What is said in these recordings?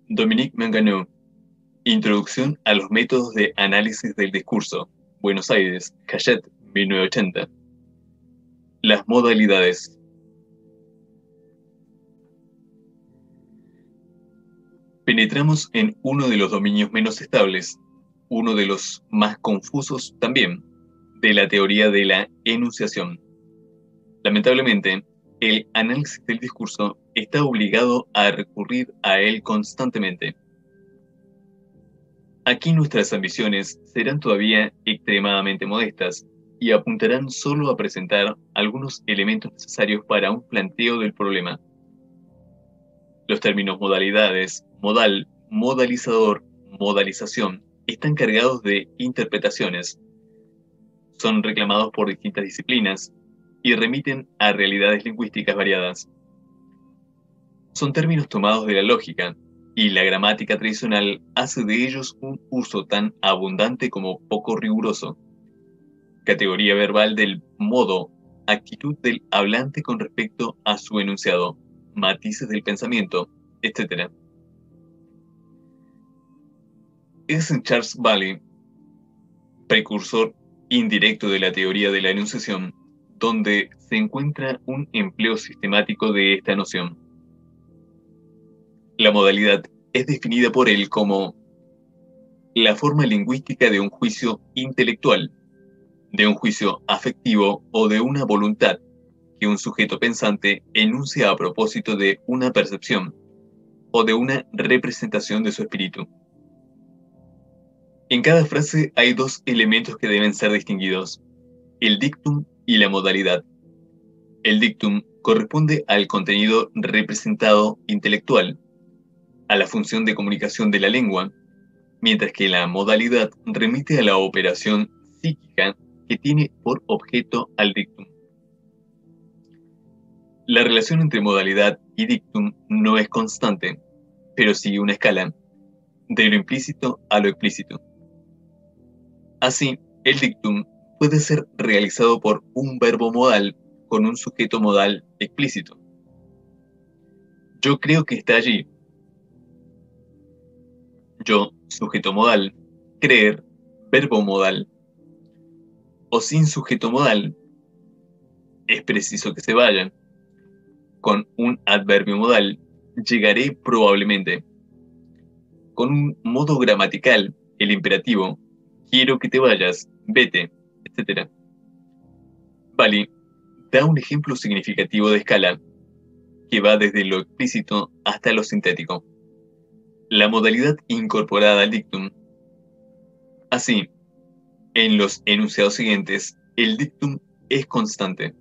Dominique Manganó, Introducción a los métodos de análisis del discurso. Buenos Aires, Hachette, 1980. Las modalidades. Penetramos en uno de los dominios menos estables, uno de los más confusos también, de la teoría de la enunciación. Lamentablemente, el análisis del discurso está obligado a recurrir a él constantemente. Aquí nuestras ambiciones serán todavía extremadamente modestas y apuntarán solo a presentar algunos elementos necesarios para un planteo del problema. Los términos modalidades, modal, modalizador, modalización están cargados de interpretaciones. Son reclamados por distintas disciplinas y remiten a realidades lingüísticas variadas. Son términos tomados de la lógica, y la gramática tradicional hace de ellos un uso tan abundante como poco riguroso. Categoría verbal del modo, actitud del hablante con respecto a su enunciado, matices del pensamiento, etc. Es Charles Bailey, precursor indirecto de la teoría de la enunciación, donde se encuentra un empleo sistemático de esta noción. La modalidad es definida por él como la forma lingüística de un juicio intelectual, de un juicio afectivo o de una voluntad que un sujeto pensante enuncia a propósito de una percepción o de una representación de su espíritu. En cada frase hay dos elementos que deben ser distinguidos: el dictum y la modalidad. El dictum corresponde al contenido representado intelectual, a la función de comunicación de la lengua, mientras que la modalidad remite a la operación psíquica que tiene por objeto al dictum. La relación entre modalidad y dictum no es constante, pero sigue una escala, de lo implícito a lo explícito. Así, el dictum puede ser realizado por un verbo modal con un sujeto modal explícito. Yo creo que está allí. Yo, sujeto modal, creer, verbo modal. O sin sujeto modal, es preciso que se vaya. Con un adverbio modal, llegaré probablemente. Con un modo gramatical, el imperativo, quiero que te vayas, vete, etc. Bailey da un ejemplo significativo de escala, que va desde lo explícito hasta lo sintético. La modalidad incorporada al dictum. Así, en los enunciados siguientes, el dictum es constante.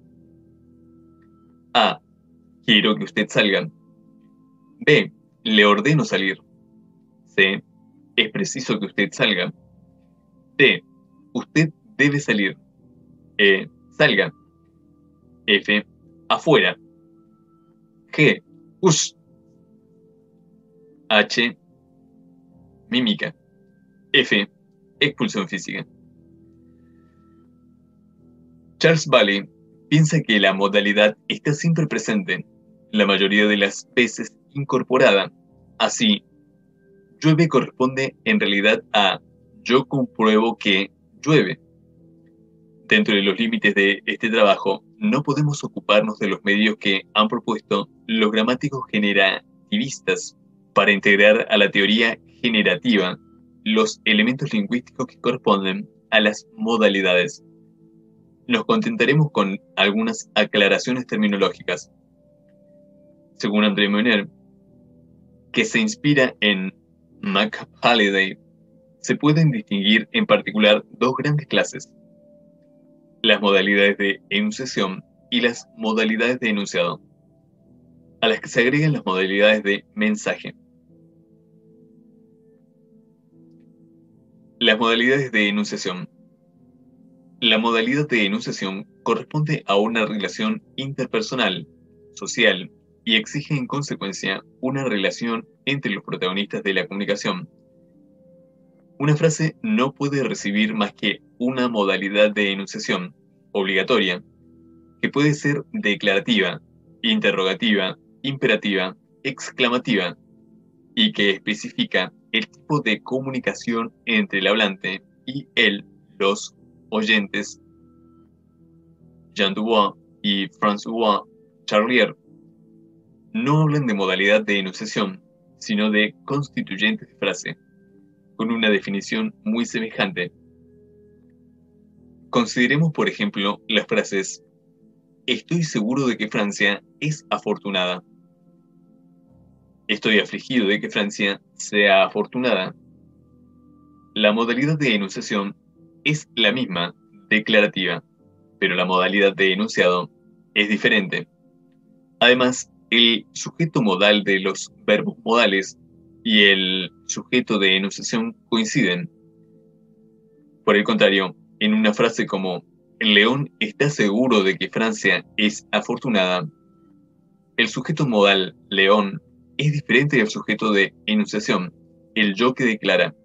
A. Quiero que usted salga. B. Le ordeno salir. C. Es preciso que usted salga. D. Usted debe salir. E. Salga. F. Afuera. G. Ush. H. Mímica. F. Expulsión física. Charles Bailey piensa que la modalidad está siempre presente, la mayoría de las veces incorporada. Así, llueve corresponde en realidad a yo compruebo que llueve. Dentro de los límites de este trabajo, no podemos ocuparnos de los medios que han propuesto los gramáticos generativistas para integrar a la teoría generativa los elementos lingüísticos que corresponden a las modalidades. Nos contentaremos con algunas aclaraciones terminológicas. Según André Monnier, que se inspira en McHalliday, se pueden distinguir en particular dos grandes clases: las modalidades de enunciación y las modalidades de enunciado, a las que se agregan las modalidades de mensaje. Las modalidades de enunciación. La modalidad de enunciación corresponde a una relación interpersonal, social, y exige en consecuencia una relación entre los protagonistas de la comunicación. Una frase no puede recibir más que una modalidad de enunciación, obligatoria, que puede ser declarativa, interrogativa, imperativa, exclamativa. y que especifica el tipo de comunicación entre el hablante y los oyentes. Jean Dubois y François Charlier no hablan de modalidad de enunciación, sino de constituyentes de frase, con una definición muy semejante. Consideremos, por ejemplo, las frases: estoy seguro de que Francia es afortunada. Estoy afligido de que Francia sea afortunada. La modalidad de enunciación es la misma, declarativa, pero la modalidad de enunciado es diferente. Además, el sujeto modal de los verbos modales y el sujeto de enunciación coinciden. Por el contrario, en una frase como "el león está seguro de que Francia es afortunada", el sujeto modal león es diferente del sujeto de enunciación, el yo que declara.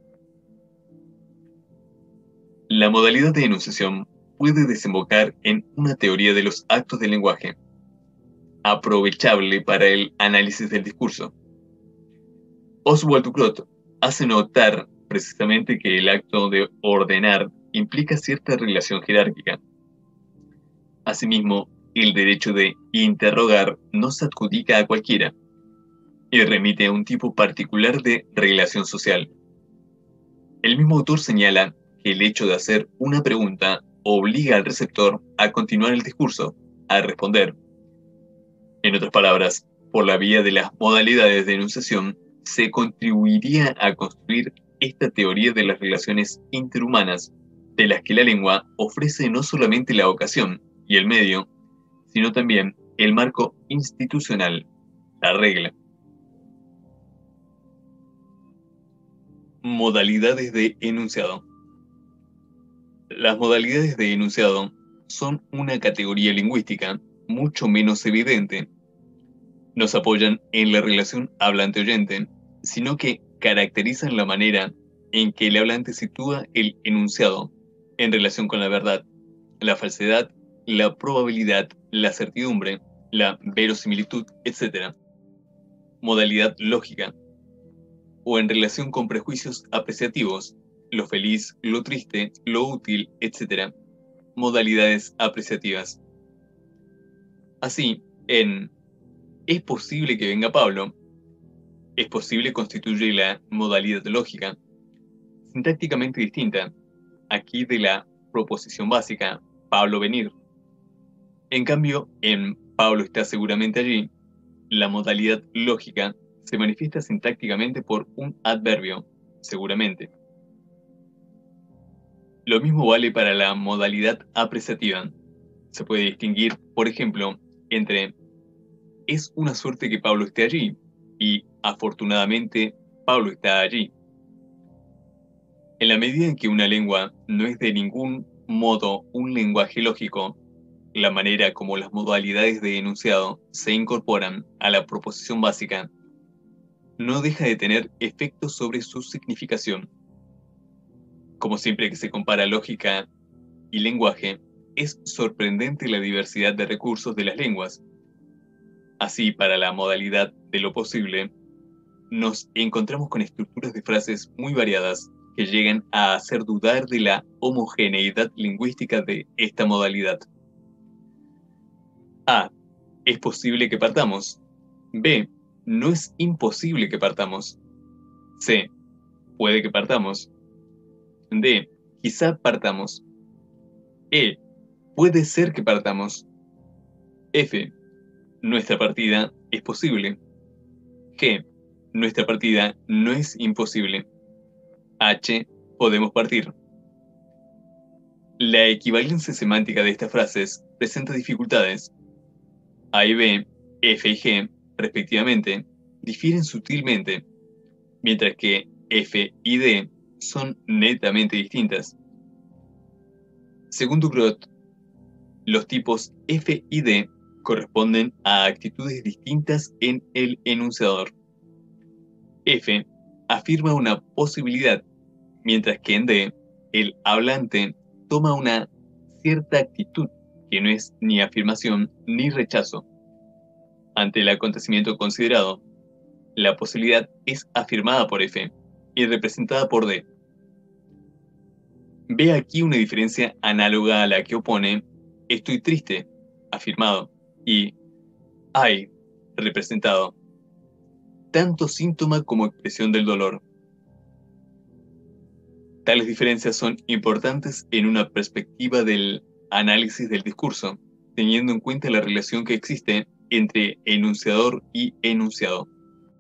La modalidad de enunciación puede desembocar en una teoría de los actos del lenguaje, aprovechable para el análisis del discurso. Oswald Ducrot hace notar precisamente que el acto de ordenar implica cierta relación jerárquica. Asimismo, el derecho de interrogar no se adjudica a cualquiera y remite a un tipo particular de relación social. El mismo autor señala que el hecho de hacer una pregunta obliga al receptor a continuar el discurso, a responder. En otras palabras, por la vía de las modalidades de enunciación, se contribuiría a construir esta teoría de las relaciones interhumanas, de las que la lengua ofrece no solamente la ocasión y el medio, sino también el marco institucional, la regla. Modalidades de enunciado. Las modalidades de enunciado son una categoría lingüística mucho menos evidente. No se apoyan en la relación hablante-oyente, sino que caracterizan la manera en que el hablante sitúa el enunciado en relación con la verdad, la falsedad, la probabilidad, la certidumbre, la verosimilitud, etc. Modalidad lógica, o en relación con prejuicios apreciativos, lo feliz, lo triste, lo útil, etc. Modalidades apreciativas. Así, en "es posible que venga Pablo", "es posible" constituye la modalidad lógica, sintácticamente distinta, aquí de la proposición básica, Pablo venir. En cambio, en "Pablo está seguramente allí", la modalidad lógica se manifiesta sintácticamente por un adverbio, seguramente. Lo mismo vale para la modalidad apreciativa. Se puede distinguir, por ejemplo, entre "es una suerte que Pablo esté allí" y "afortunadamente Pablo está allí". En la medida en que una lengua no es de ningún modo un lenguaje lógico, la manera como las modalidades de enunciado se incorporan a la proposición básica no deja de tener efectos sobre su significación. Como siempre que se compara lógica y lenguaje, es sorprendente la diversidad de recursos de las lenguas. Así, para la modalidad de lo posible, nos encontramos con estructuras de frases muy variadas que llegan a hacer dudar de la homogeneidad lingüística de esta modalidad. A. Es posible que partamos. B. No es imposible que partamos. C. Puede que partamos. D. Quizá partamos. E. Puede ser que partamos. F. Nuestra partida es posible. G. Nuestra partida no es imposible. H. Podemos partir. La equivalencia semántica de estas frases presenta dificultades. A y B, F y G, respectivamente, difieren sutilmente, mientras que F y D son netamente distintas. Según Ducrot, los tipos F y D corresponden a actitudes distintas en el enunciador. F afirma una posibilidad, mientras que en D, el hablante toma una cierta actitud que no es ni afirmación ni rechazo ante el acontecimiento considerado. la posibilidad es afirmada por F y representada por D. Ve aquí una diferencia análoga a la que opone estoy triste, afirmado, y ay, representado, tanto síntoma como expresión del dolor. Tales diferencias son importantes en una perspectiva del análisis del discurso, teniendo en cuenta la relación que existe entre enunciador y enunciado.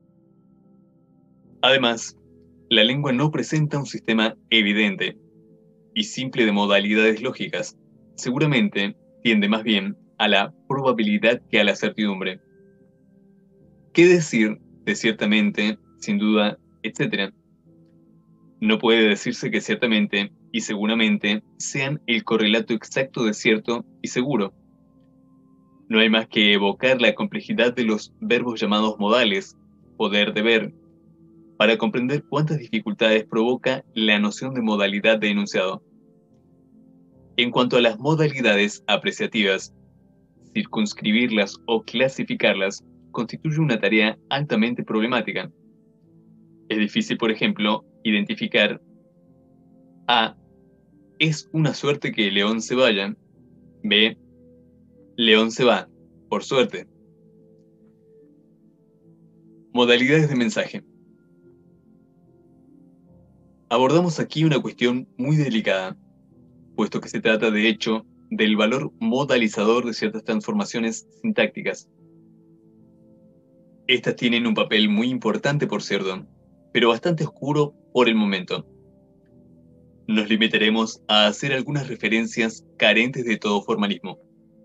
Además, la lengua no presenta un sistema evidente y simple de modalidades lógicas. Seguramente tiende más bien a la probabilidad que a la certidumbre. ¿Qué decir de ciertamente, sin duda, etcétera? No puede decirse que ciertamente y seguramente sean el correlato exacto de cierto y seguro. No hay más que evocar la complejidad de los verbos llamados modales, poder, deber, para comprender cuántas dificultades provoca la noción de modalidad de enunciado. En cuanto a las modalidades apreciativas, circunscribirlas o clasificarlas constituye una tarea altamente problemática. Es difícil, por ejemplo, identificar A. Es una suerte que León se vaya. B. León se va, por suerte. Modalidades de mensaje. Abordamos aquí una cuestión muy delicada, puesto que se trata de hecho del valor modalizador de ciertas transformaciones sintácticas. Estas tienen un papel muy importante, por cierto, pero bastante oscuro por el momento. Nos limitaremos a hacer algunas referencias carentes de todo formalismo.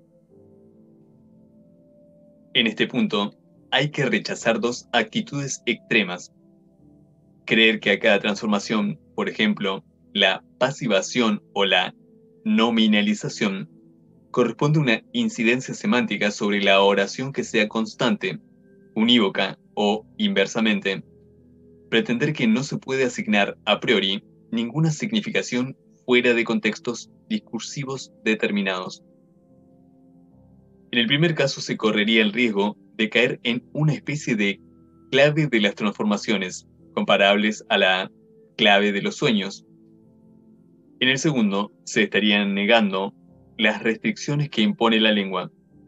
En este punto, hay que rechazar dos actitudes extremas. Creer que a cada transformación, por ejemplo, la pasivación o la nominalización, corresponde una incidencia semántica sobre la oración que sea constante, unívoca o, inversamente, pretender que no se puede asignar a priori ninguna significación fuera de contextos discursivos determinados. En el primer caso se correría el riesgo de caer en una especie de clave de las transformaciones, comparables a la clave de los sueños. En el segundo, se estarían negando las restricciones que impone la lengua.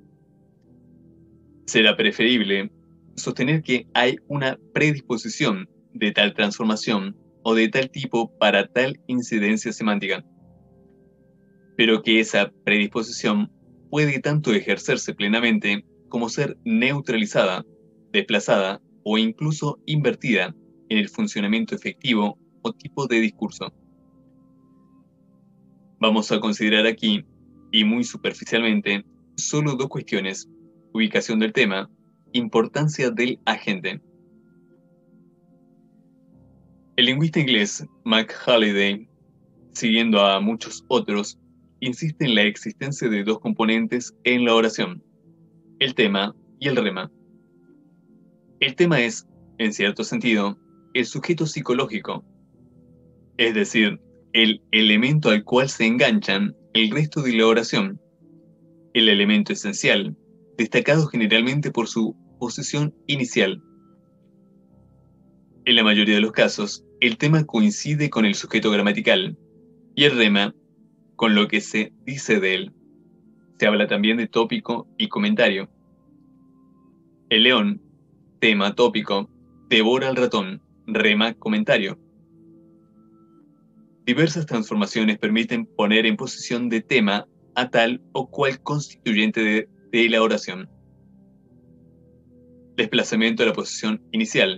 Será preferible sostener que hay una predisposición de tal transformación o de tal tipo para tal incidencia semántica, pero que esa predisposición puede tanto ejercerse plenamente como ser neutralizada, desplazada o incluso invertida en el funcionamiento efectivo o tipo de discurso. Vamos a considerar aquí, y muy superficialmente, solo dos cuestiones: ubicación del tema, importancia del agente. El lingüista inglés Mac Halliday, siguiendo a muchos otros, insiste en la existencia de dos componentes en la oración: el tema y el rema. El tema es, en cierto sentido, el sujeto psicológico, es decir, el elemento al cual se enganchan el resto de la oración, el elemento esencial, destacado generalmente por su posición inicial. En la mayoría de los casos, el tema coincide con el sujeto gramatical y el rema con lo que se dice de él. Se habla también de tópico y comentario. El león, tema tópico, devora al ratón, rema comentario. Diversas transformaciones permiten poner en posición de tema a tal o cual constituyente de la oración. Desplazamiento a la posición inicial.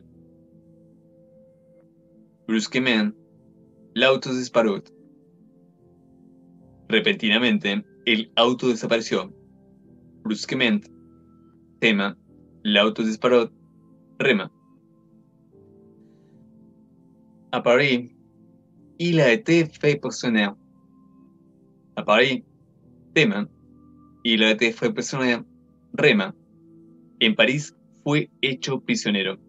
Brusquement, l'auto disparut. Repentinamente, el auto desapareció. Brusquement, tema, l'auto disparut, rema. À Paris, il a été fait prisonnier. À Paris, tema, il a été fait prisonnier, rema. En París fue hecho prisionero.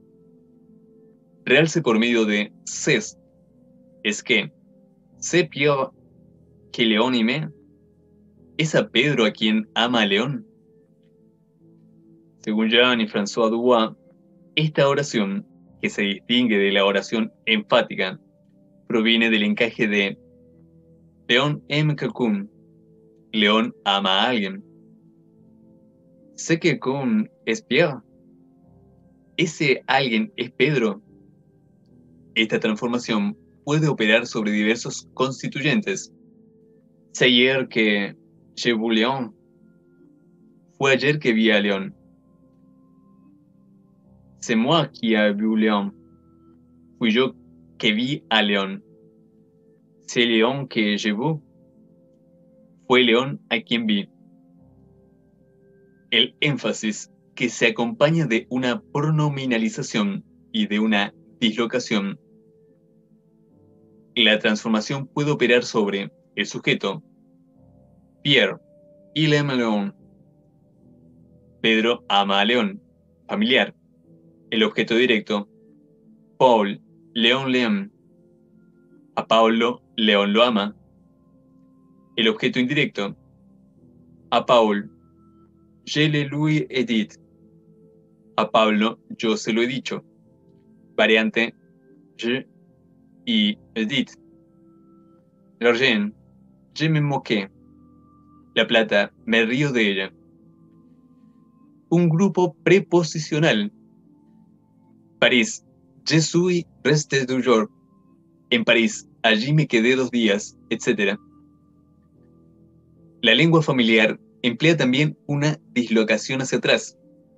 Realce por medio de ces, es que, c'est Pierre que León aimait. ¿Es a Pedro a quien ama a León? Según Jean y François Dubois, Esta oración, que se distingue de la oración enfática, proviene del encaje de León aime quelqu'un, León ama a alguien. Sé que quelqu'un es Pierre. Ese alguien es Pedro. Esta transformación puede operar sobre diversos constituyentes. C'est hier que j'ai vu Léon. Fue ayer que vi a León. C'est moi qui ai vu Léon. Fui yo que vi a León. C'est Léon que j'ai vu. Fue León a quien vi. El énfasis, que se acompaña de una pronominalización y de una dislocación. La transformación puede operar sobre el sujeto. Pierre, il aime Léon. Pedro ama a León. Familiar. El objeto directo. Paul, Léon l'aime. A Paulo, León lo ama. El objeto indirecto. A Paul, je le lui ai dit. A Pablo, yo se lo he dicho. Variante, je y dit. L'argent, je me moqué. La plata, me río de ella. Un grupo preposicional. París, je suis resté 2 jours. En París, allí me quedé 2 días, etc. La lengua familiar emplea también una dislocación hacia atrás.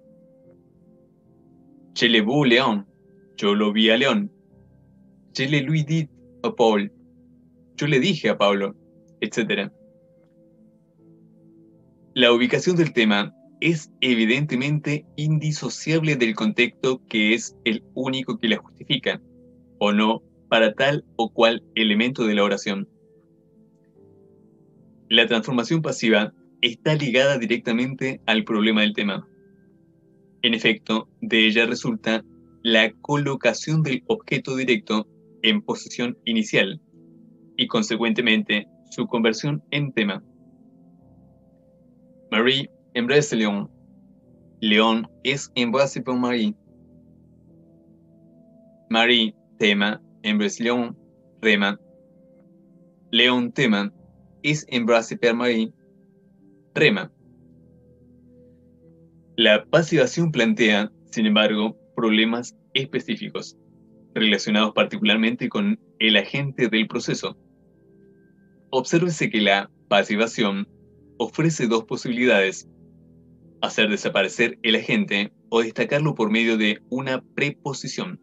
Je l'ai vu Léon. Yo lo vi a León. Je le lui dit a Paul. Yo le dije a Pablo, etc. La ubicación del tema es evidentemente indisociable del contexto que es el único que la justifica, o no, para tal o cual elemento de la oración. La transformación pasiva está ligada directamente al problema del tema. En efecto, de ella resulta la colocación del objeto directo en posición inicial y, consecuentemente, su conversión en tema. Marie embrace Léon. Léon es embrassé por Marie. Marie tema, embrace Léon, rema. Léon tema, es embrassé par Marie, rema. La pasivación plantea, sin embargo, problemas específicos, relacionados particularmente con el agente del proceso. Obsérvese que la pasivación ofrece 2 posibilidades: hacer desaparecer el agente o destacarlo por medio de una preposición.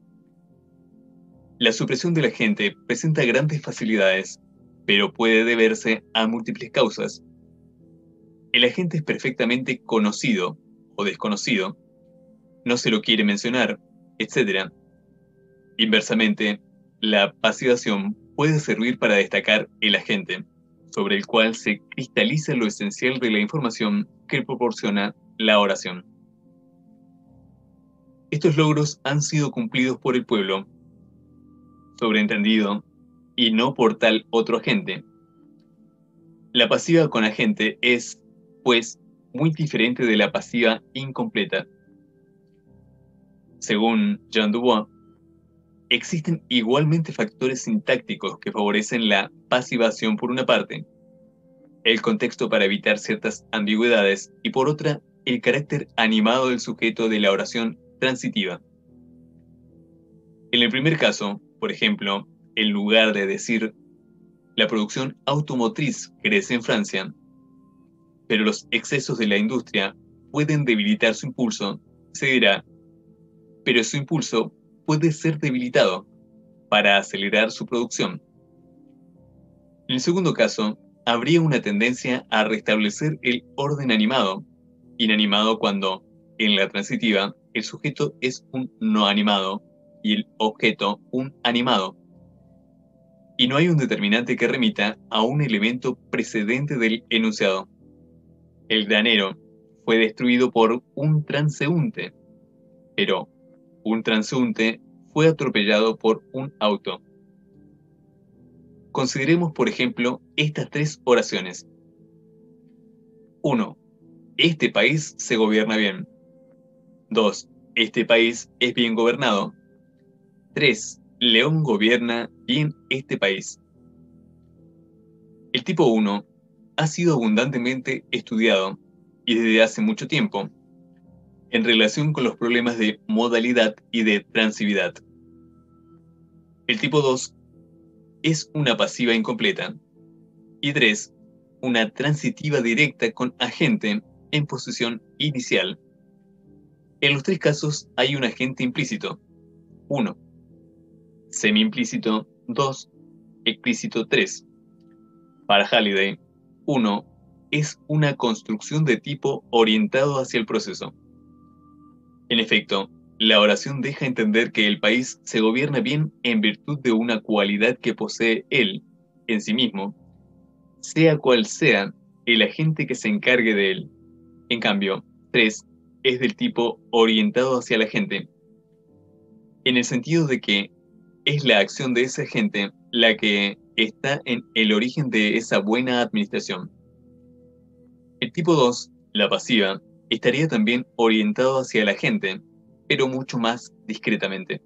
La supresión del agente presenta grandes facilidades, pero puede deberse a múltiples causas. El agente es perfectamente conocido o desconocido, no se lo quiere mencionar, etc. Inversamente, la pasivación puede servir para destacar el agente, sobre el cual se cristaliza lo esencial de la información que proporciona la oración. Estos logros han sido cumplidos por el pueblo, sobreentendido, y no por tal otro agente. La pasiva con agente es, pues, muy diferente de la pasiva incompleta. Según Jean Dubois, existen igualmente factores sintácticos que favorecen la pasivación por una parte, el contexto para evitar ciertas ambigüedades, y por otra, el carácter animado del sujeto de la oración transitiva. En el primer caso, por ejemplo, en lugar de decir la producción automotriz crece en Francia, pero los excesos de la industria pueden debilitar su impulso, se dirá, pero su impulso puede ser debilitado para acelerar su producción. En el segundo caso, habría una tendencia a restablecer el orden animado, inanimado cuando, en la transitiva, el sujeto es un no animado y el objeto un animado, y no hay un determinante que remita a un elemento precedente del enunciado. El granero fue destruido por un transeúnte, pero un transeúnte fue atropellado por un auto. Consideremos, por ejemplo, estas 3 oraciones. 1. Este país se gobierna bien. 2. Este país es bien gobernado. 3. León gobierna bien este país. El tipo 1 ha sido abundantemente estudiado y desde hace mucho tiempo en relación con los problemas de modalidad y de transividad. El tipo 2 es una pasiva incompleta. Y 3. Una transitiva directa con agente en posición inicial. En los tres casos hay un agente implícito. 1. Semi-implícito. 2. Explícito. 3. Para Halliday, 1 es una construcción de tipo orientado hacia el proceso. En efecto, la oración deja entender que el país se gobierna bien en virtud de una cualidad que posee él, en sí mismo, sea cual sea el agente que se encargue de él. En cambio, 3 es del tipo orientado hacia la gente, en el sentido de que es la acción de ese agente la que está en el origen de esa buena administración. El tipo 2, la pasiva, estaría también orientado hacia la gente, pero mucho más discretamente.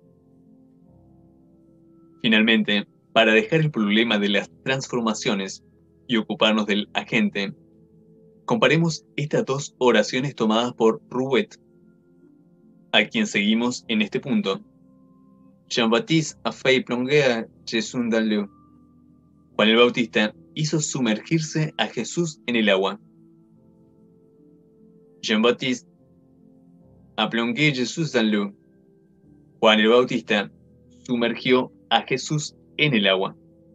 Finalmente, para dejar el problema de las transformaciones y ocuparnos del agente, comparemos estas dos oraciones tomadas por Rouet, a quien seguimos en este punto. Jean-Baptiste a fait plonger à Jesús dans l'eau. Juan el Bautista hizo sumergirse a Jesús en el agua. Jean-Baptiste a plongé Jesús dans l'eau. Juan el Bautista sumergió a Jesús en el agua.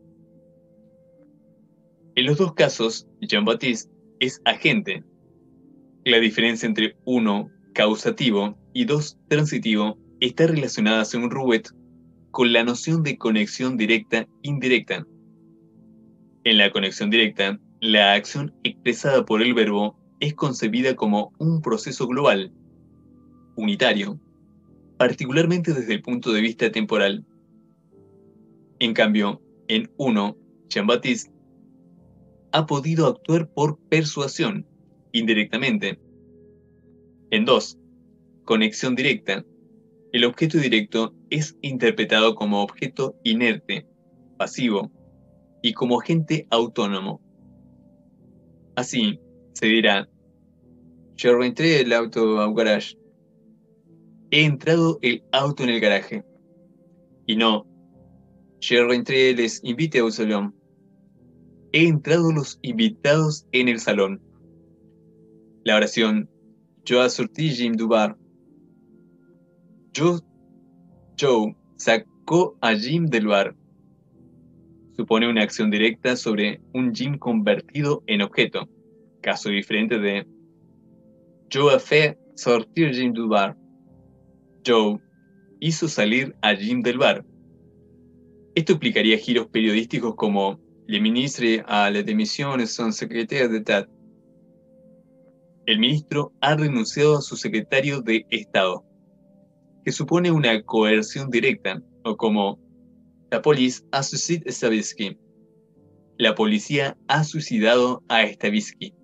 En los dos casos, Jean-Baptiste es agente. La diferencia entre 1, causativo, y 2, transitivo, está relacionada, según Rouet, con la noción de conexión directa-indirecta. En la conexión directa, la acción expresada por el verbo es concebida como un proceso global, unitario, particularmente desde el punto de vista temporal. En cambio, en 1, Jean-Baptiste ha podido actuar por persuasión, indirectamente. En 2, conexión directa, el objeto directo es interpretado como objeto inerte, pasivo, y como agente autónomo. Así, se dirá, je rentré el auto au garage. He entrado el auto en el garaje. Y no, je rentré les invités au salon. He entrado los invitados en el salón. La oración, yo a sorti Jim du bar. Joe sacó a Jim del bar. Supone una acción directa sobre un Jim convertido en objeto, caso diferente de Joe a fait sortir Jim du bar. Joe hizo salir a Jim del bar. Esto implicaría giros periodísticos como Le ministre a la démission son secrétaire d'État. El ministro ha renunciado a su secretario de Estado, que supone una coerción directa, o como la police a suicide Stavisky. La policía ha suicidado a Stavisky.